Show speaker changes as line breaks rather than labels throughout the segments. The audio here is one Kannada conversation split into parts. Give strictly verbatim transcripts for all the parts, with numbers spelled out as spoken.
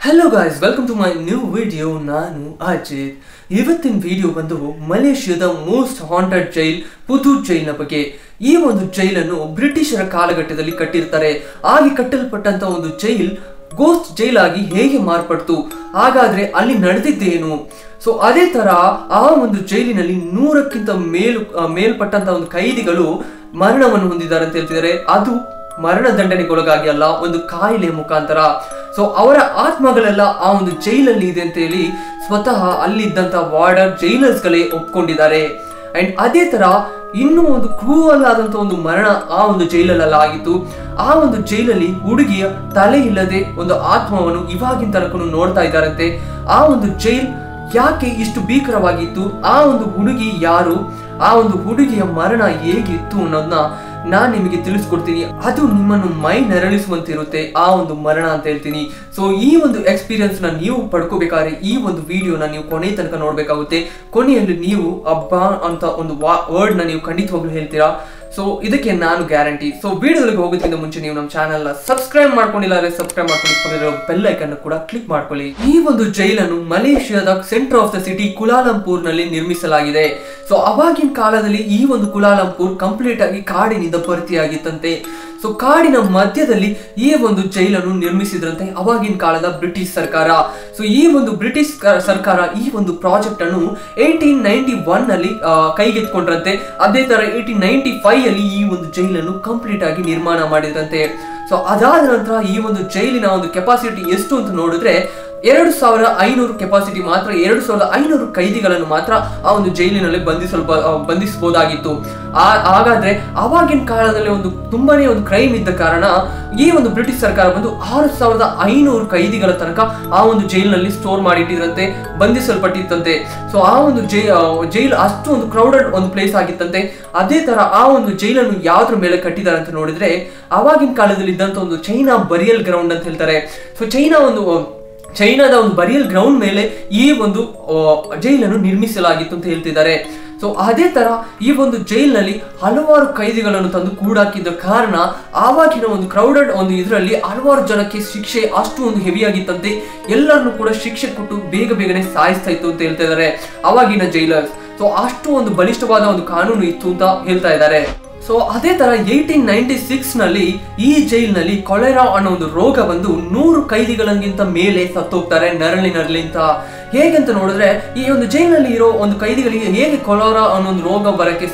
Hello guys, welcome to my new video. ನಾನು ಅಜಿತ್. ಇವತ್ತಿನ ವಿಡಿಯೋ ಬಂದು ಮಲೇಷಿಯಾದ ಮೋಸ್ಟ್ ಹಾಂಟೆಡ್ ಜೈಲ್ ಪುತೂರ್ ಜೈಲ್ನ ಬಗ್ಗೆ. ಈ ಒಂದು ಜೈಲನ್ನು ಬ್ರಿಟಿಷರ ಕಾಲಘಟ್ಟದಲ್ಲಿ ಕಟ್ಟಿರ್ತಾರೆ. ಆಗಿ ಕಟ್ಟಲ್ಪಟ್ಟಂತ ಒಂದು ಜೈಲ್ ಗೋಸ್ಟ್ ಜೈಲ್ ಆಗಿ ಹೇಗೆ ಮಾರ್ಪಡ್ತು, ಹಾಗಾದ್ರೆ ಅಲ್ಲಿ ನಡೆದಿದ್ದೇನು? ಸೊ ಅದೇ ತರ ಆ ಒಂದು ಜೈಲಿನಲ್ಲಿ ನೂರಕ್ಕಿಂತ ಮೇಲು ಮೇಲ್ಪಟ್ಟಂತ ಒಂದು ಖೈದಿಗಳು ಮರಣವನ್ನು ಹೊಂದಿದ್ದಾರೆ ಅಂತ ಹೇಳ್ತಿದ್ದಾರೆ. ಅದು ಮರಣ ದಂಡನೆಗೊಳಗಾಗಿ ಅಲ್ಲ, ಒಂದು ಕಾಯಿಲೆ ಮುಖಾಂತರ. ಸೊ ಅವರ ಆತ್ಮಗಳೆಲ್ಲ ಆ ಒಂದು ಜೈಲಲ್ಲಿ ಇದೆ ಅಂತ ಹೇಳಿ ಸ್ವತಃ ಅಲ್ಲಿದ್ದಂತ ವಾರ್ಡರ್ ಜೈಲರ್ಸ್ ಗಳೇ ಒಪ್ಕೊಂಡಿದ್ದಾರೆ. ಅಂಡ್ ಅದೇ ತರ ಇನ್ನೂ ಒಂದು ಕ್ರೂವಲ್ ಆದಂತ ಒಂದು ಮರಣ ಆ ಒಂದು ಜೈಲಲ್ಲ ಆಗಿತ್ತು. ಆ ಒಂದು ಜೈಲಲ್ಲಿ ಹುಡುಗಿಯ ತಲೆ ಇಲ್ಲದೆ ಒಂದು ಆತ್ಮವನ್ನು ಇವಾಗಿನ ತನಕ ನೋಡ್ತಾ ಇದ್ದಾರಂತೆ. ಆ ಒಂದು ಜೈಲ್ ಯಾಕೆ ಇಷ್ಟು ಭೀಕರವಾಗಿತ್ತು, ಆ ಒಂದು ಹುಡುಗಿ ಯಾರು, ಆ ಒಂದು ಹುಡುಗಿಯ ಮರಣ ಹೇಗಿತ್ತು ಅನ್ನೋದನ್ನ ನಾನ್ ನಿಮಗೆ ತಿಳಿಸ್ಕೊಡ್ತೀನಿ. ಅದು ನಿಮ್ಮನ್ನು ಮೈ ನೆರಳಿಸುವಂತಿರುತ್ತೆ ಆ ಒಂದು ಮರಣ ಅಂತ ಹೇಳ್ತೀನಿ. ಸೊ ಈ ಒಂದು ಎಕ್ಸ್ಪೀರಿಯನ್ಸ್ ನ ನೀವು ಪಡ್ಕೋಬೇಕಾದ್ರೆ ಈ ಒಂದು ವಿಡಿಯೋನ ನೀವು ಕೊನೆ ತನಕ ನೋಡ್ಬೇಕಾಗುತ್ತೆ. ಕೊನೆಯಲ್ಲಿ ನೀವು ಅಬ್ಬಾ ಅಂತ ಒಂದು ವರ್ಡ್ ನ ನೀವು ಖಂಡಿತವಾಗ್ಲೂ ಹೇಳ್ತೀರಾ. ಸೊ ಇದಕ್ಕೆ ನಾನು ಗ್ಯಾರಂಟಿ. ಸೊ ವಿಡಿಯೋಗಳಿಗೆ ಹೋಗೋದ್ರಿಂದ ಮುಂಚೆ ನೀವು ನಮ್ಮ ಚಾನೆಲ್ ನ ಸಬ್ಸ್ಕ್ರೈಬ್ ಮಾಡ್ಕೊಂಡಿಲ್ಲ ಅಂದ್ರೆ ಸಬ್ಸ್ಕ್ರೈಬ್ ಮಾಡ್ಕೊಂಡು ಬೆಲ್ ಐಕನ್ ಕೂಡ ಕ್ಲಿಕ್ ಮಾಡ್ಕೊಳ್ಳಿ. ಈ ಒಂದು ಜೈಲನ್ನು ಮಲೇಷಿಯಾದ centre of the city Kuala Lumpur ನಲ್ಲಿ ನಿರ್ಮಿಸಲಾಗಿದೆ. ಸೊ ಅವಾಗಿನ ಕಾಲದಲ್ಲಿ ಈ ಒಂದು ಕುಲಾಲಂಪುರ್ ಕಂಪ್ಲೀಟ್ ಆಗಿ ಕಾಡಿನಿಂದ ಭರ್ತಿಯಾಗಿತ್ತಂತೆ. ಸೊ ಕಾಡಿನ ಮಧ್ಯದಲ್ಲಿ ಈ ಒಂದು ಜೈಲನ್ನು ನಿರ್ಮಿಸಿದ್ರಂತೆ ಅವಾಗಿನ ಕಾಲದ ಬ್ರಿಟಿಷ್ ಸರ್ಕಾರ. ಸೊ ಈ ಒಂದು ಬ್ರಿಟಿಷ್ ಸರ್ಕಾರ ಈ ಒಂದು ಪ್ರಾಜೆಕ್ಟ್ ಅನ್ನು ಏಟೀನ್ ನೈನ್ಟಿ ಒನ್ ನಲ್ಲಿ ಕೈಗೆತ್ಕೊಂಡ್ರಂತೆ. ಅದೇ ತರ ಏಟೀನ್ ನೈನ್ಟಿ ಫೈವ್ ಅಲ್ಲಿ ಈ ಒಂದು ಜೈಲನ್ನು ಕಂಪ್ಲೀಟ್ ಆಗಿ ನಿರ್ಮಾಣ ಮಾಡಿದ್ರಂತೆ. ಸೊ ಅದಾದ ನಂತರ ಈ ಒಂದು ಜೈಲಿನ ಒಂದು ಕೆಪಾಸಿಟಿ ಎಷ್ಟು ಅಂತ ನೋಡಿದ್ರೆ ಎರಡು ಸಾವಿರ ಐನೂರು ಕೆಪಾಸಿಟಿ ಮಾತ್ರ. ಎರಡು ಸಾವಿರದ ಐನೂರು ಖೈದಿಗಳನ್ನು ಮಾತ್ರ ಆ ಒಂದು ಜೈಲಿನಲ್ಲಿ ಬಂಧಿಸಲ್ ಬಂಧಿಸಬಹುದಾಗಿತ್ತು. ಆ ಹಾಗಾದ್ರೆ ಅವಾಗಿನ ಕಾಲದಲ್ಲಿ ಒಂದು ತುಂಬಾನೇ ಒಂದು ಕ್ರೈಮ್ ಇದ್ದ ಕಾರಣ ಈ ಒಂದು ಬ್ರಿಟಿಷ್ ಸರ್ಕಾರ ಬಂದು ಆರು ಸಾವಿರದ ಐನೂರು ಖೈದಿಗಳ ತನಕ ಆ ಒಂದು ಜೈಲಿನಲ್ಲಿ ಸ್ಟೋರ್ ಮಾಡಿಟ್ಟಿದ್ರಂತೆ, ಬಂಧಿಸಲ್ಪಟ್ಟಿತ್ತಂತೆ. ಸೊ ಆ ಒಂದು ಜೈ ಜೈಲ್ ಅಷ್ಟು ಒಂದು ಕ್ರೌಡೆಡ್ ಒಂದು ಪ್ಲೇಸ್ ಆಗಿತ್ತಂತೆ. ಅದೇ ತರ ಆ ಒಂದು ಜೈಲನ್ನು ಯಾವ್ದ್ರ ಮೇಲೆ ಕಟ್ಟಿದ್ದಾರೆ ಅಂತ ನೋಡಿದ್ರೆ ಅವಾಗಿನ ಕಾಲದಲ್ಲಿ ಇದ್ದಂತ ಒಂದು ಚೈನಾ ಬರಿಯಲ್ ಗ್ರೌಂಡ್ ಅಂತ ಹೇಳ್ತಾರೆ. ಸೊ ಚೈನಾ ಒಂದು ಚೈನಾದ ಒಂದು ಬರಿಯಲ್ ಗ್ರೌಂಡ್ ಮೇಲೆ ಈ ಒಂದು ಜೈಲನ್ನು ನಿರ್ಮಿಸಲಾಗಿತ್ತು ಅಂತ ಹೇಳ್ತಿದ್ದಾರೆ. ಸೊ ಅದೇ ತರ ಈ ಒಂದು ಜೈಲ್ನಲ್ಲಿ ಹಲವಾರು ಖೈದಿಗಳನ್ನು ತಂದು ಕೂಡಾಕಿದ್ದ ಕಾರಣ ಆವಾಗಿನ ಒಂದು ಕ್ರೌಡೆಡ್ ಒಂದು ಇದರಲ್ಲಿ ಹಲವಾರು ಜನಕ್ಕೆ ಶಿಕ್ಷೆ ಅಷ್ಟು ಒಂದು ಹೆವಿ ಆಗಿತ್ತಂತೆ. ಎಲ್ಲರನ್ನು ಕೂಡ ಶಿಕ್ಷೆ ಕೊಟ್ಟು ಬೇಗ ಬೇಗನೆ ಸಾಯಿಸ್ತಾ ಇತ್ತು ಅಂತ ಹೇಳ್ತಾ ಇದ್ದಾರೆ ಅವಾಗಿನ ಜೈಲರ್ಸ್. ಸೊ ಅಷ್ಟು ಒಂದು ಬಲಿಷ್ಠವಾದ ಒಂದು ಕಾನೂನು ಇತ್ತು ಅಂತ ಹೇಳ್ತಾ ಇದ್ದಾರೆ. ಸೊ ಅದೇ ತರ ಏಟೀನ್ ನೈನ್ಟಿ ಸಿಕ್ಸ್ ನಲ್ಲಿ ಈ ಜೈಲ್ನಲ್ಲಿ ಕೊಲೆರಾ ಅನ್ನೋ ಒಂದು ರೋಗ ಬಂದು ನೂರು ಖೈದಿಗಳಿಗಿಂತ ಮೇಲೆ ಸತ್ತೋಗ್ತಾರೆ ನರಳಿನರ್ಲಿಂತ. ಹೇಗಂತ ನೋಡಿದ್ರೆ ಈ ಒಂದು ಜೈಲಿನಲ್ಲಿ ಇರೋ ಒಂದು ಖೈದಿಗಳಿಗೆ ಹೇಗೆ ಕೊಲೆರಾ ಅನ್ನೋ ಒಂದು ರೋಗ ಬರಕ್ಕೆ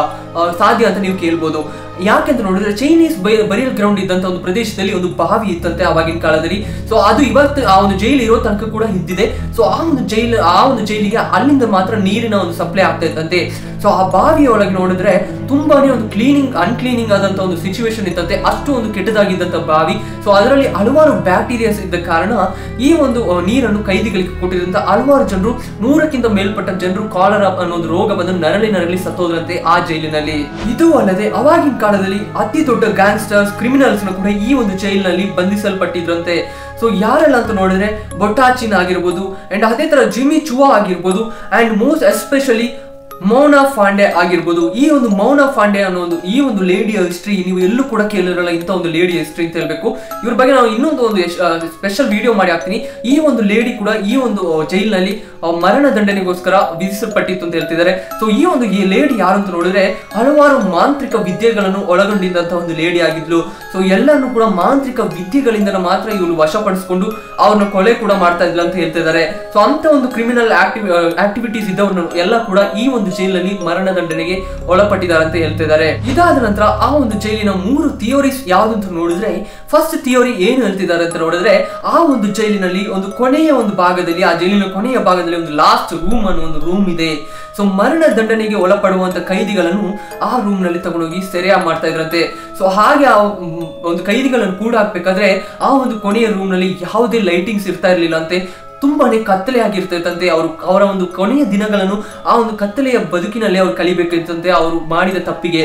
ಸಾಧ್ಯ ಅಂತ ನೀವು ಕೇಳ್ಬೋದು. ಯಾಕೆಂತ ನೋಡಿದ್ರೆ ಚೈನೀಸ್ ಬರಿಯಲ್ ಗ್ರೌಂಡ್ ಇದ್ದಂತ ಒಂದು ಪ್ರದೇಶದಲ್ಲಿ ಒಂದು ಬಾವಿ ಇತ್ತಂತೆ ಆವಾಗಿನ ಕಾಲದಲ್ಲಿ. ಸೊ ಅದು ಇವತ್ತು ಆ ಒಂದು ಜೈಲ್ ಇರೋ ತನಕ ಕೂಡ ಇದ್ದಿದೆ. ಸೊ ಆ ಒಂದು ಜೈಲ್ ಆ ಒಂದು ಜೈಲಿಗೆ ಅಲ್ಲಿಂದ ಮಾತ್ರ ನೀರಿನ ಒಂದು ಸಪ್ಲೈ ಆಗ್ತಾ ಇತ್ತಂತೆ. ಸೊ ಆ ಬಾವಿಯ ಒಳಗೆ ನೋಡಿದ್ರೆ ತುಂಬಾನೇ ಒಂದು ಕ್ಲೀನಿಂಗ್ ಅನ್ಕ್ಲೀನಿಂಗ್ ಆದಂತ ಒಂದು ಸಿಚುವೇಶನ್ ಇತ್ತಂತೆ, ಅಷ್ಟು ಒಂದು ಕೆಟ್ಟದಾಗಿದ್ದಂತ ಬಾವಿ. ಸೊ ಅದರಲ್ಲಿ ಹಲವಾರು ಬ್ಯಾಕ್ಟೀರಿಯಾಸ್ ಇದ್ದ ಕಾರಣ ಈ ಒಂದು ನೀರನ್ನು ಖೈದಿಗಳಿಗೆ ಕೊಟ್ಟಿದ್ದಂತ ಹಲವಾರು ಜನರು, ನೂರಕ್ಕಿಂತ ಮೇಲ್ಪಟ್ಟ ಜನರು ಕಾಲರಾ ಅನ್ನೋ ಒಂದು ರೋಗ ಬಂದು ನರಳಿ ನರಳಿ ಸತ್ತೋದ್ರಂತೆ ಆ ಜೈಲಿನಲ್ಲಿ. ಇದು ಅಲ್ಲದೆ ಅವಾಗಿನ ಕಾಲದಲ್ಲಿ ಅತಿ ದೊಡ್ಡ ಗ್ಯಾಂಗ್ಸ್ಟರ್ಸ್ ಕ್ರಿಮಿನಲ್ಸ್ ಕೂಡ ಈ ಒಂದು ಜೈಲಿನಲ್ಲಿ ಬಂಧಿಸಲ್ಪಟ್ಟಿದ್ರಂತೆ. ಸೊ ಯಾರೆಲ್ಲ ಅಂತ ನೋಡಿದ್ರೆ ಬೊಟಾಚಿನ್ ಆಗಿರ್ಬೋದು, ಅಂಡ್ ಅದೇ ತರ ಜಿಮ್ಮಿ ಚುವಾ ಆಗಿರ್ಬೋದು, and most especially Mona Fandey ಆಗಿರ್ಬೋದು. ಈ ಒಂದು ಮೌನಾ ಫಾಂಡೆ ಅನ್ನೋ ಒಂದು ಈ ಒಂದು ಲೇಡಿಯ ಹಿಸ್ಟ್ರಿ ನೀವು ಎಲ್ಲೂ ಕೂಡ ಕೇಳಿರಲ್ಲ, ಇಂಥ ಒಂದು ಲೇಡಿ ಹಿಸ್ಟ್ರಿ ಅಂತ ಹೇಳ್ಬೇಕು. ಇವ್ರ ಬಗ್ಗೆ ನಾವು ಇನ್ನೊಂದು ಒಂದು ಸ್ಪೆಷಲ್ ವಿಡಿಯೋ ಮಾಡಿ ಹಾಕ್ತೀನಿ. ಈ ಒಂದು ಲೇಡಿ ಕೂಡ ಈ ಒಂದು ಜೈಲಿನಲ್ಲಿ ಮರಣ ದಂಡನೆಗೋಸ್ಕರ ವಿಧಿಸಲ್ಪಟ್ಟಿತ್ತು ಅಂತ ಹೇಳ್ತಿದ್ದಾರೆ. ಸೊ ಈ ಒಂದು ಈ ಲೇಡಿ ಯಾರು ಅಂತ ನೋಡಿದ್ರೆ ಹಲವಾರು ಮಾಂತ್ರಿಕ ವಿದ್ಯೆಗಳನ್ನು ಒಳಗೊಂಡಿದ್ದಂತ ಒಂದು ಲೇಡಿ ಆಗಿದ್ಲು. ಸೊ ಎಲ್ಲರನ್ನು ಕೂಡ ಮಾಂತ್ರಿಕ ವಿದ್ಯೆಗಳಿಂದ ಮಾತ್ರ ಇವರು ವಶಪಡಿಸಿಕೊಂಡು ಅವ್ರನ್ನ ಕೊಲೆ ಕೂಡ ಮಾಡ್ತಾ ಇದ್ಲು ಅಂತ ಹೇಳ್ತಿದ್ದಾರೆ. ಸೊ ಅಂತ ಒಂದು ಕ್ರಿಮಿನಲ್ ಆಕ್ಟಿವ್ ಆಕ್ಟಿವಿಟೀಸ್ ಇದ್ದವ್ರನ್ನ ಎಲ್ಲ ಕೂಡ ಈ ಒಂದು ಜೈಲಿನಲ್ಲಿ ಮರಣ ದಂಡನೆಗೆ ಒಳಪಟ್ಟಿದ್ದಾರೆ ಅಂತ ಹೇಳ್ತಿದ್ದಾರೆ. ಇದಾದ ನಂತರ ಆ ಒಂದು ಜೈಲಿನ ಮೂರು ಥಿಯೋರೀಸ್ ಯಾವ್ದು ಅಂತ ನೋಡಿದ್ರೆ ಫಸ್ಟ್ ಥಿಯೋರಿ ಏನು ಹೇಳ್ತಿದ್ದಾರೆ ಅಂತ ನೋಡಿದ್ರೆ ಆ ಒಂದು ಜೈಲಿನಲ್ಲಿ ಒಂದು ಕೊನೆಯ ಒಂದು ಭಾಗದಲ್ಲಿ ಆ ಜೈಲಿನ ಕೊನೆಯ ಭಾಗದಲ್ಲಿ ಒಂದು ಲಾಸ್ಟ್ ರೂಮ್ ಅನ್ನೋ ಒಂದು ರೂಮ್ ಇದೆ. ಸೊ ಮರಣ ದಂಡನೆಗೆ ಒಳಪಡುವಂತ ಖೈದಿಗಳನ್ನು ಆ ರೂಮ್ ನಲ್ಲಿ ತಗೊಂಡೋಗಿ ಸೆರೆ ಮಾಡ್ತಾ ಇದ್ರಂತೆ. ಸೊ ಹಾಗೆ ಆ ಒಂದು ಖೈದಿಗಳನ್ನು ಕೂಡ ಹಾಕ್ಬೇಕಾದ್ರೆ ಆ ಒಂದು ಕೊನೆಯ ರೂಮ್ ನಲ್ಲಿ ಯಾವುದೇ ಲೈಟಿಂಗ್ಸ್ ಇರ್ತಾ ಇರ್ಲಿಲ್ಲ ಅಂತೆ. ತುಂಬಾನೇ ಕತ್ತಲೆ ಆಗಿರ್ತೈತಂತೆ. ಅವರು ಅವರ ಒಂದು ಕೊನೆಯ ದಿನಗಳನ್ನು ಆ ಒಂದು ಕತ್ತಲೆಯ ಬದುಕಿನಲ್ಲಿ ಅವ್ರು ಕಲಿಬೇಕಿತ್ತಂತೆ ಅವರು ಮಾಡಿದ ತಪ್ಪಿಗೆ.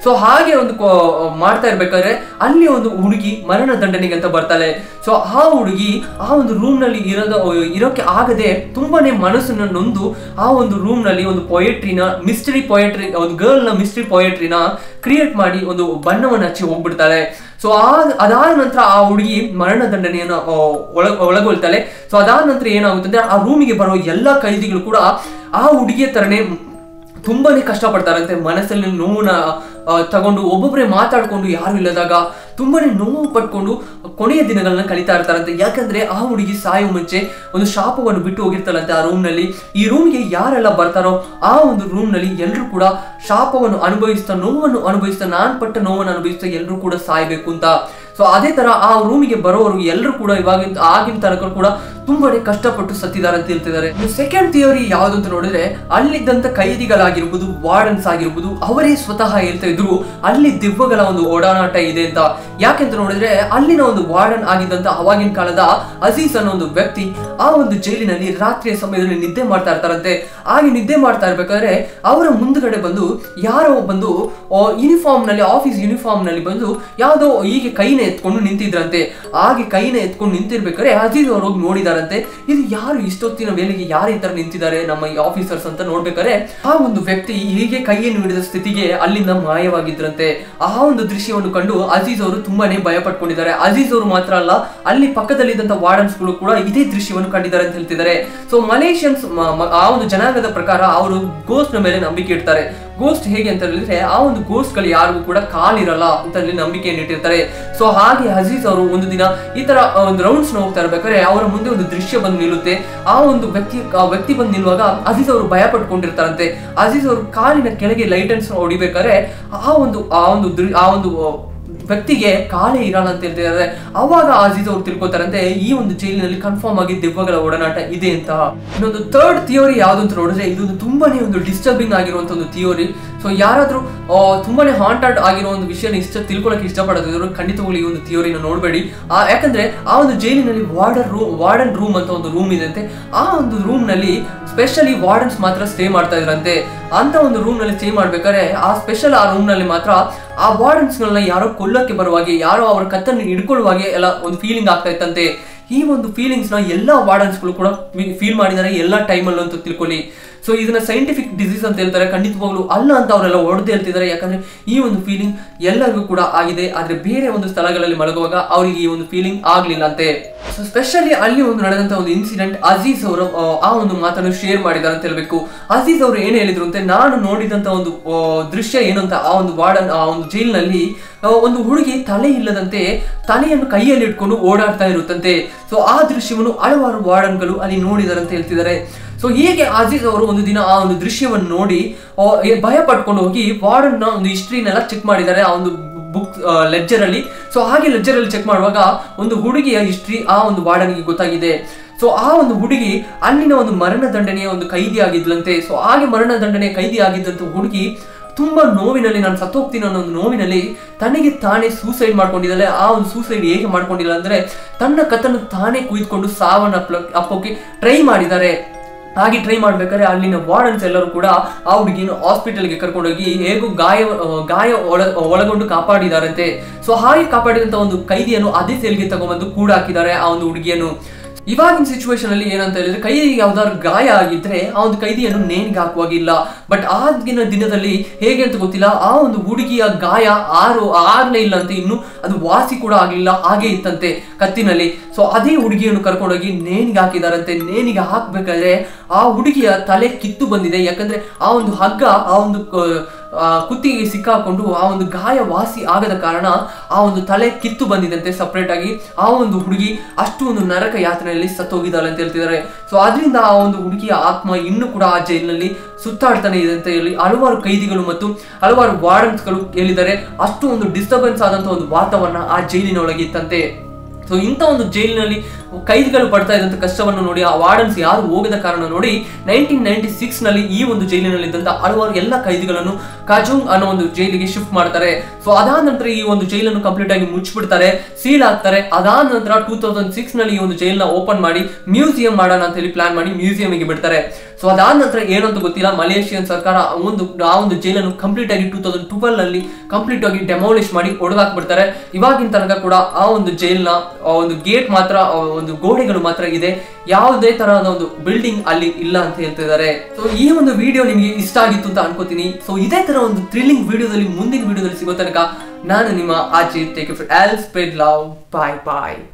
ಸೊ ಹಾಗೆ ಒಂದು ಮಾಡ್ತಾ ಇರ್ಬೇಕಾದ್ರೆ ಅಲ್ಲಿ ಒಂದು ಹುಡುಗಿ ಮರಣ ದಂಡನೆಗೆ ಅಂತ ಬರ್ತಾಳೆ. ಸೊ ಆ ಹುಡುಗಿ ಆ ಒಂದು ರೂಮ್ ನಲ್ಲಿ ಇರೋದ ಇರೋಕೆ ಆಗದೆ ತುಂಬಾನೇ ಮನಸ್ಸನ್ನ ನೊಂದು ಆ ಒಂದು ರೂಮ್ ನಲ್ಲಿ ಒಂದು ಪೊಯೆಟ್ರಿನ ಮಿಸ್ಟರಿ ಪೊಯೆಟ್ರಿ ಒಂದು ಗರ್ಲ್ ನ ಮಿಸ್ಟರಿ ಪೊಯೆಟ್ರಿನ ಕ್ರಿಯೇಟ್ ಮಾಡಿ ಒಂದು ಬಣ್ಣವನ್ನು ಹಚ್ಚಿ ಹೋಗ್ಬಿಡ್ತಾಳೆ. ಸೊ ಆ ಅದಾದ ನಂತರ ಆ ಹುಡುಗಿ ಮರಣ ದಂಡನೆಯನ್ನ ಒಳ ಒಳಗೊಳ್ತಾಳೆ. ಸೊ ಅದಾದ ನಂತರ ಏನಾಗುತ್ತೆ ಅಂದ್ರೆ ಆ ರೂಮಿಗೆ ಬರೋ ಎಲ್ಲಾ ಕೈದಿಗಳು ಕೂಡ ಆ ಹುಡುಗಿಯ ತರನೇ ತುಂಬಾನೇ ಕಷ್ಟಪಡ್ತಾರಂತೆ. ಮನಸ್ಸಲ್ಲಿ ನೋವನ್ನ ತಗೊಂಡು ಒಬ್ಬೊಬ್ಬರೇ ಮಾತಾಡ್ಕೊಂಡು ಯಾರು ಇಲ್ಲದಾಗ ತುಂಬಾನೇ ನೋವು ಪಟ್ಕೊಂಡು ಕೊನೆಯ ದಿನಗಳನ್ನ ಕಳೀತಾ ಇರ್ತಾರಂತೆ. ಯಾಕಂದ್ರೆ ಆ ಹುಡುಗಿ ಸಾಯೋ ಮುಂಚೆ ಒಂದು ಶಾಪವನ್ನು ಬಿಟ್ಟು ಹೋಗಿರ್ತಾರಂತೆ ಆ ರೂಮ್ ನಲ್ಲಿ. ಈ ರೂಮ್ಗೆ ಯಾರೆಲ್ಲ ಬರ್ತಾರೋ ಆ ಒಂದು ರೂಮ್ ನಲ್ಲಿ ಎಲ್ಲರೂ ಕೂಡ ಶಾಪವನ್ನು ಅನುಭವಿಸ್ತಾ ನೋವನ್ನು ಅನುಭವಿಸ್ತಾ ನಾನ್ ಪಟ್ಟ ನೋವನ್ನು ಅನುಭವಿಸ್ತಾ ಎಲ್ಲರೂ ಕೂಡ ಸಾಯ್ಬೇಕು ಅಂತ. ಸೊ ಅದೇ ತರ ಆ ರೂಮಿಗೆ ಬರೋರು ಎಲ್ಲರೂ ಕೂಡ ಇವಾಗಿನ ಆಗಿನ ತನಕ ಕೂಡ ತುಂಬಾನೇ ಕಷ್ಟಪಟ್ಟು ಸತ್ತಿದ್ದಾರೆ ಅಂತ ಹೇಳ್ತಿದ್ದಾರೆ. ಸೆಕೆಂಡ್ ಥಿಯರಿ ಯಾವ್ದು ಅಂತ ನೋಡಿದ್ರೆ ಅಲ್ಲಿದ್ದಂತ ಕೈದಿಗಳಾಗಿರ್ಬೋದು ವಾರ್ಡನ್ಸ್ ಆಗಿರ್ಬೋದು ಅವರೇ ಸ್ವತಃ ಹೇಳ್ತಾ ಇದ್ರು ಅಲ್ಲಿ ದೆವ್ವಗಳ ಒಂದು ಓಡಾಟ ಇದೆ ಅಂತ. ಯಾಕೆಂತ ನೋಡಿದ್ರೆ ಅಲ್ಲಿನ ಒಂದು ವಾರ್ಡನ್ ಆಗಿದ್ದಂತ ಅವಾಗಿನ ಕಾಲದ ಅಜೀಜ್ ಅನ್ನೋ ಒಂದು ವ್ಯಕ್ತಿ ಆ ಒಂದು ಜೈಲಿನಲ್ಲಿ ರಾತ್ರಿಯ ಸಮಯದಲ್ಲಿ ನಿದ್ದೆ ಮಾಡ್ತಾ ಇರ್ತಾರಂತೆ. ಹಾಗೆ ನಿದ್ದೆ ಮಾಡ್ತಾ ಇರ್ಬೇಕಾದ್ರೆ ಅವರ ಮುಂದ್ಗಡೆ ಬಂದು ಯಾರೋ ಬಂದು ಯೂನಿಫಾರ್ಮ್ ನಲ್ಲಿ ಆಫೀಸ್ ಯೂನಿಫಾರ್ಮ್ ನಲ್ಲಿ ಬಂದು ಯಾವ್ದೋ ಹೀಗೆ ಕೈನ ಎತ್ಕೊಂಡು ನಿಂತಿದ್ರಂತೆ. ಹಾಗೆ ಕೈನ ಎತ್ಕೊಂಡು ನಿಂತಿರ್ಬೇಕಾದ್ರೆ ಅಜೀಜ್ ಅವರು ಹೋಗಿ ನೋಡಿದಾರಂತೆ, ಇದು ಯಾರು ಇಷ್ಟೊತ್ತಿನ ವೇಳೆಗೆ ಯಾರು ಈ ತರ ನಿಂತಿದ್ದಾರೆ ನಮ್ಮ ಈ ಆಫೀಸರ್ಸ್ ಅಂತ ನೋಡ್ಬೇಕಾದ್ರೆ ಆ ಒಂದು ವ್ಯಕ್ತಿ ಹೀಗೆ ಕೈಯನ್ನು ಹಿಡಿದ ಸ್ಥಿತಿಗೆ ಅಲ್ಲಿಂದ ಮಾಯವಾಗಿದ್ರಂತೆ. ಆ ಒಂದು ದೃಶ್ಯವನ್ನು ಕಂಡು ಅಜೀಜ್ ಅವರು ತುಂಬಾನೇ ಭಯ ಪಟ್ಕೊಂಡಿದ್ದಾರೆ. ಅಜೀಜ್ ಅವರು ಮಾತ್ರ ಅಲ್ಲ, ಅಲ್ಲಿ ಪಕ್ಕದಲ್ಲಿದ್ದಂತ ವಾರ್ಡನ್ಸ್ ಗಳು ಕೂಡ ಇದೇ ದೃಶ್ಯವನ್ನು ಕಂಡಿದ್ದಾರೆ ಅಂತ ಹೇಳ್ತಿದ್ದಾರೆ. ಸೊ ಮಲೇಷಿಯನ್ಸ್ ಆ ಒಂದು ಜನಾಂಗದ ಪ್ರಕಾರ ಅವರು ಗೋಸ್ಟ್ ನ ಮೇಲೆ ನಂಬಿಕೆ ಇಡ್ತಾರೆ. ಗೋಸ್ಟ್ ಹೇಗೆ ಅಂತ ಹೇಳಿದ್ರೆ ಆ ಒಂದು ಗೋಸ್ಟ್ ಗಳು ಯಾರಿಗೂ ಕೂಡ ಕಾಲಿರಲ್ಲ ಅಂತ ಹೇಳಿ ನಂಬಿಕೆಯನ್ನು ಇಟ್ಟಿರ್ತಾರೆ. ಸೊ ಹಾಗೆ ಅಜೀಜ್ ಅವರು ಒಂದು ದಿನ ಈ ತರ ಒಂದು ರೌಂಡ್ಸ್ ನ ಹೋಗ್ತಾ ಇರ್ಬೇಕಾದ್ರೆ ಅವರ ಮುಂದೆ ಒಂದು ದೃಶ್ಯ ಬಂದು ನಿಲ್ಲುತ್ತೆ. ಆ ಒಂದು ವ್ಯಕ್ತಿ ಆ ವ್ಯಕ್ತಿ ಬಂದು ನಿಲ್ಲುವಾಗ ಅಜೀಜ್ ಅವರು ಭಯ ಪಟ್ಕೊಂಡಿರ್ತಾರಂತೆ. ಅಜೀಜ್ ಅವರು ಕಾಲಿನ ಕೆಳಗೆ ಲೈಟನ್ಸ್ ಹೊಡಿಬೇಕಾದ್ರೆ ಆ ಒಂದು ಆ ಒಂದು ಆ ಒಂದು ವ್ಯಕ್ತಿಗೆ ಕಾಲೇ ಇರಲ್ಲ ಅಂತ ಹೇಳ್ತಿದ್ದಾರೆ. ಅವಾಗ ಅಜೀಜ್ ಅವರು ತಿಳ್ಕೊತಾರಂತೆ ಈ ಒಂದು ಜೈಲಿನಲ್ಲಿ ಕನ್ಫರ್ಮ್ ಆಗಿ ದೆವ್ವಗಳ ಒಡನಾಟ ಇದೆ ಅಂತ. ಇನ್ನೊಂದು ಥರ್ಡ್ ಥಿಯೋರಿ ಯಾವ್ದು ಅಂತ ನೋಡಿದ್ರೆ ಇದೊಂದು ತುಂಬಾನೇ ಒಂದು ಡಿಸ್ಟರ್ಬಿಂಗ್ ಆಗಿರುವಂತ ಒಂದು ಥಿಯೋರಿ. ಸೊ ಯಾರಾದ್ರೂ ತುಂಬಾನೇ ಹಾಂಟೆಡ್ ಆಗಿರೋ ಒಂದು ವಿಷಯನ ಇಷ್ಟ ತಿಳ್ಕೊಳಕ್ಕೆ ಇಷ್ಟಪಡೋದಿದ್ರು ಖಂಡಿತವಾಗ್ಲೂ ಈ ಒಂದು ಥಿಯೋರಿನ ನೋಡಬೇಡಿ. ಆ ಯಾಕಂದ್ರೆ ಆ ಒಂದು ಜೈಲಿನಲ್ಲಿ ವಾರ್ಡನ್ ರೂಮ್ ವಾರ್ಡನ್ ರೂಮ್ ಅಂತ ಒಂದು ರೂಮ್ ಇದೆ ಅಂತೆ. ಆ ಒಂದು ರೂಮ್ ನಲ್ಲಿ ಸ್ಪೆಷಲಿ ವಾರ್ಡನ್ಸ್ ಮಾತ್ರ ಸ್ಟೇ ಮಾಡ್ತಾ ಇದ್ರಂತೆ. ಅಂತ ಒಂದು ರೂಮ್ ನಲ್ಲಿ ಸ್ಟೇ ಮಾಡ್ಬೇಕಾದ್ರೆ ಆ ಸ್ಪೆಷಲ್ ಆ ರೂಮ್ ನಲ್ಲಿ ಮಾತ್ರ ಆ ವಾರ್ಡನ್ಸ್ ಗಳನ್ನ ಯಾರೋ ಕೊಲ್ಲಕ್ಕೆ ಬರುವಾಗೆ ಯಾರೋ ಅವರ ಕತ್ತನ್ನು ಹಿಡ್ಕೊಳ್ಳುವಾಗೆ ಎಲ್ಲ ಒಂದು ಫೀಲಿಂಗ್ ಆಗ್ತಾ ಇತ್ತಂತೆ. ಈ ಒಂದು ಫೀಲಿಂಗ್ಸ್ ನ ಎಲ್ಲಾ ವಾರ್ಡನ್ಸ್ ಗಳು ಕೂಡ ಫೀಲ್ ಮಾಡಿದ್ದಾರೆ ಎಲ್ಲಾ ಟೈಮಲ್ಲೂ ಅಂತ ತಿಳ್ಕೊಳ್ಳಿ. ಸೊ ಇದನ್ನ ಸೈಂಟಿಫಿಕ್ ಡಿಸೀಸ್ ಅಂತ ಹೇಳ್ತಾರೆ, ಖಂಡಿತವಾಗ್ಲೂ ಅಲ್ಲ ಅಂತ ಅವರೆಲ್ಲ ಹೊಡೆದು ಹೇಳ್ತಿದ್ದಾರೆ. ಯಾಕಂದ್ರೆ ಈ ಒಂದು ಫೀಲಿಂಗ್ ಎಲ್ಲರಿಗೂ ಕೂಡ ಆಗಿದೆ, ಆದ್ರೆ ಬೇರೆ ಒಂದು ಸ್ಥಳಗಳಲ್ಲಿ ಮಲಗುವಾಗ ಅವರಿಗೆ ಈ ಒಂದು ಫೀಲಿಂಗ್ ಆಗ್ಲಿಲ್ಲ ಅಂತೆ. ಸೊ ಸ್ಪೆಷಲಿ ಅಲ್ಲಿ ಒಂದು ನಡೆದಂತ ಒಂದು ಇನ್ಸಿಡೆಂಟ್ ಅಜೀಜ್ ಅವರು ಆ ಒಂದು ಮಾತನ್ನು ಶೇರ್ ಮಾಡಿದ್ದಾರೆ ಅಂತ ಹೇಳ್ಬೇಕು. ಅಜೀಜ್ ಅವರು ಏನ್ ಹೇಳಿದ್ರು ಅಂತ, ನಾನು ನೋಡಿದಂತ ಒಂದು ದೃಶ್ಯ ಏನು ಅಂತ, ಆ ಒಂದು ವಾರ್ಡನ್ ಆ ಒಂದು ಜೈಲಿನಲ್ಲಿ ಒಂದು ಹುಡುಗಿ ತಲೆ ಇಲ್ಲದಂತೆ ತಲೆಯನ್ನು ಕೈಯಲ್ಲಿ ಇಟ್ಕೊಂಡು ಓಡಾಡ್ತಾ ಇರುತ್ತಂತೆ. ಸೊ ಆ ದೃಶ್ಯವನ್ನು ಹಲವಾರು ವಾರ್ಡನ್ಗಳು ಅಲ್ಲಿ ನೋಡಿದಾರೆ ಅಂತ ಹೇಳ್ತಿದ್ದಾರೆ. ಸೊ ಹೀಗೆ ಅಜೀಜ್ ಅವರು ಒಂದು ದಿನ ಆ ಒಂದು ದೃಶ್ಯವನ್ನು ನೋಡಿ ಭಯ ಪಟ್ಕೊಂಡು ಹೋಗಿ ವಾರ್ಡನ್ ನ ಒಂದು ಹಿಸ್ಟ್ರಿನೆಲ್ಲ ಚೆಕ್ ಮಾಡಿದ್ದಾರೆ ಆ ಒಂದು ಬುಕ್ ಲೆಡ್ಜರ್ ಅಲ್ಲಿ. ಸೊ ಹಾಗೆ ಲೆಡ್ಜರ್ ಅಲ್ಲಿ ಚೆಕ್ ಮಾಡುವಾಗ ಒಂದು ಹುಡುಗಿಯ ಹಿಸ್ಟ್ರಿ ಆ ಒಂದು ವಾರ್ಡನ್ಗೆ ಗೊತ್ತಾಗಿದೆ. ಸೊ ಆ ಒಂದು ಹುಡುಗಿ ಅಲ್ಲಿನ ಒಂದು ಮರಣ ದಂಡನೆಯ ಒಂದು ಕೈದಿ ಆಗಿದ್ಲಂತೆ. ಸೊ ಹಾಗೆ ಮರಣ ದಂಡನೆಯ ಕೈದಿ ಆಗಿದ್ದಂತ ಹುಡುಗಿ ತುಂಬಾ ನೋವಿನಲ್ಲಿ ನಾನು ಸತ್ತೋಗ್ತೀನಿ ಅನ್ನೋ ಒಂದು ನೋವಿನಲ್ಲಿ ತನಗೆ ತಾನೇ ಸೂಸೈಡ್ ಮಾಡ್ಕೊಂಡಿದ್ದಾಳೆ. ಆ ಒಂದು ಸೂಸೈಡ್ ಹೇಗೆ ಮಾಡ್ಕೊಂಡಿಲ್ಲ ಅಂದ್ರೆ ತನ್ನ ಕತ್ತನ್ನು ತಾನೇ ಕುಯ್ದುಕೊಂಡು ಸಾವನ್ನ ಅಪ್ಪೋಕೆ ಟ್ರೈ ಮಾಡಿದ್ದಾರೆ. ಹಾಗೆ ಟ್ರೈ ಮಾಡ್ಬೇಕಾದ್ರೆ ಅಲ್ಲಿನ ವಾರ್ಡನ್ಸ್ ಎಲ್ಲರೂ ಕೂಡ ಆ ಹುಡುಗಿಯನ್ನು ಹಾಸ್ಪಿಟಲ್ಗೆ ಕರ್ಕೊಂಡೋಗಿ ಹೇಗೂ ಗಾಯ ಗಾಯ ಒಳ ಒಳಗೊಂಡು ಕಾಪಾಡಿದಾರಂತೆ. ಸೊ ಹಾಗೆ ಕಾಪಾಡಿದಂತ ಒಂದು ಕೈದಿಯನ್ನು ಅದೇ ಸೇಲ್ಗೆ ತಗೊಂಡ್ಬಂದು ಕೂಡ ಹಾಕಿದ್ದಾರೆ ಆ ಒಂದು ಹುಡುಗಿಯನ್ನು. ಇವಾಗಿನ ಸಿಚುವೇಶನ್ ಅಲ್ಲಿ ಏನಂತ ಹೇಳಿದ್ರೆ ಕೈದಿಗೆ ಯಾವ್ದಾದ್ರು ಗಾಯ ಆಗಿದ್ರೆ ಆ ಒಂದು ಕೈದಿಯನ್ನು ನೇಣಿಗೆ ಹಾಕುವಾಗಿಲ್ಲ. ಬಟ್ ಆಗಿನ ದಿನದಲ್ಲಿ ಹೇಗೆ ಅಂತ ಗೊತ್ತಿಲ್ಲ, ಆ ಒಂದು ಹುಡುಗಿಯ ಗಾಯ ಆರು ಆಗ್ಲೇ ಇಲ್ಲ ಅಂತ, ಇನ್ನು ಅದು ವಾಸಿ ಕೂಡ ಆಗ್ಲಿಲ್ಲ, ಹಾಗೆ ಇತ್ತಂತೆ ಕತ್ತಿನಲ್ಲಿ. ಸೊ ಅದೇ ಹುಡುಗಿಯನ್ನು ಕರ್ಕೊಂಡೋಗಿ ನೇಣಿಗೆ ಹಾಕಿದಾರಂತೆ. ನೇಣಿಗೆ ಹಾಕ್ಬೇಕಾದ್ರೆ ಆ ಹುಡುಗಿಯ ತಲೆ ಕಿತ್ತು ಬಂದಿದೆ. ಯಾಕಂದ್ರೆ ಆ ಒಂದು ಹಗ್ಗ ಆ ಒಂದು ಕುತ್ತಿಗೆ ಸಿಕ್ಕಾಕೊಂಡು ಆ ಒಂದು ಗಾಯ ವಾಸಿ ಆಗದ ಕಾರಣ ಆ ಒಂದು ತಲೆ ಕಿತ್ತು ಬಂದಿದಂತೆ ಸಪ್ರೇಟ್ ಆಗಿ. ಆ ಒಂದು ಹುಡುಗಿ ಅಷ್ಟು ಒಂದು ನರಕ ಯಾತನೆಯಲ್ಲಿ ಸತ್ತೋಗಿದ್ದಾಳೆ ಅಂತ ಹೇಳ್ತಿದ್ದಾರೆ. ಸೊ ಅದರಿಂದ ಆ ಒಂದು ಹುಡುಗಿಯ ಆತ್ಮ ಇನ್ನು ಕೂಡ ಆ ಜೈಲಿನಲ್ಲಿ ಸುತ್ತಾಡ್ತಾನೆ ಇದೆ ಅಂತ ಹೇಳಿ ಹಲವಾರು ಕೈದಿಗಳು ಮತ್ತು ಹಲವಾರು ವಾರ್ಡನ್ಸ್ ಗಳು ಹೇಳಿದ್ದಾರೆ. ಅಷ್ಟು ಒಂದು ಡಿಸ್ಟರ್ಬೆನ್ಸ್ ಆದಂತ ಒಂದು ವಾತಾವರಣ ಆ ಜೈಲಿನ ಒಳಗೆ ಇತ್ತಂತೆ. ಸೊ ಇಂಥ ಒಂದು ಜೈಲಿನಲ್ಲಿ ಕೈದಿಗಳು ಪಡ್ತಾ ಇದ್ದಂತ ಕಷ್ಟವನ್ನು ನೋಡಿ ಆ ವಾರ್ಡನ್ಸ್ ಯಾರು ಹೋಗದ ಕಾರಣ ನೋಡಿ ನೈನ್ಟೀನ್ ನೈನ್ಟಿ ಸಿಕ್ಸ್ ನಲ್ಲಿ ಈ ಒಂದು ಜೈಲಿನಲ್ಲಿ ಇದ್ದಂತ ಹಲವಾರು ಎಲ್ಲ ಕೈದಿಗಳನ್ನು ಕಾಜುಂಗ್ ಅನ್ನೋ ಒಂದು ಜೈಲಿಗೆ ಶಿಫ್ಟ್ ಮಾಡ್ತಾರೆ. ಸೊ ಅದಾದ ನಂತರ ಈ ಒಂದು ಜೈಲನ್ನು ಕಂಪ್ಲೀಟ್ ಆಗಿ ಮುಚ್ಚಿಬಿಡ್ತಾರೆ, ಸೀಲ್ ಆಗ್ತಾರೆ. ಅದಾದ ನಂತರ ಟೂ ತೌಸಂಡ್ ಸಿಕ್ಸ್ ನಲ್ಲಿ ಈ ಒಂದು ಜೈಲನ್ನ ಓಪನ್ ಮಾಡಿ ಮ್ಯೂಸಿಯಂ ಮಾಡೋಣ ಅಂತ ಹೇಳಿ ಪ್ಲಾನ್ ಮಾಡಿ ಮ್ಯೂಸಿಯಂಗೆ ಬಿಡ್ತಾರೆ. ಸೊ ಸೊ ಅದಾದ ನಂತರ ಏನಂತ ಗೊತ್ತಿಲ್ಲ, ಮಲೇಷಿಯನ್ ಸರ್ಕಾರ ಒಂದು ಆ ಒಂದು ಜೈಲನ್ನು ಕಂಪ್ಲೀಟ್ ಆಗಿ ಟೂ ತೌಸಂಡ್ ಟ್ವೆಲ್ ಅಲ್ಲಿ ಕಂಪ್ಲೀಟ್ ಆಗಿ ಡೆಮಾಲಿಷ್ ಮಾಡಿ ಹೊಡೆದಾಕ್ಬಿಡ್ತಾರೆ. ಇವಾಗಿನ ತನಕ ಕೂಡ ಆ ಒಂದು ಜೈಲ್ನ ಒಂದು ಗೇಟ್ ಮಾತ್ರ, ಒಂದು ಗೋಡೆಗಳು ಮಾತ್ರ ಇದೆ, ಯಾವುದೇ ತರಹದ ಒಂದು ಬಿಲ್ಡಿಂಗ್ ಅಲ್ಲಿ ಇಲ್ಲ ಅಂತ ಹೇಳ್ತಿದ್ದಾರೆ. ಸೊ ಈ ಒಂದು ವಿಡಿಯೋ ನಿಮಗೆ ಇಷ್ಟ ಆಗಿತ್ತು ಅಂತ ಅನ್ಕೋತೀನಿ. ಸೊ ಇದೇ ತರ ಒಂದು ಥ್ರಿಲ್ಲಿಂಗ್ ವಿಡಿಯೋದಲ್ಲಿ ಮುಂದಿನ ವಿಡಿಯೋದಲ್ಲಿ ಸಿಗೋ ತನಕ ನಾನು ನಿಮ್ಮ Ajith. Take care, all spread love, bye ಬಾಯ್.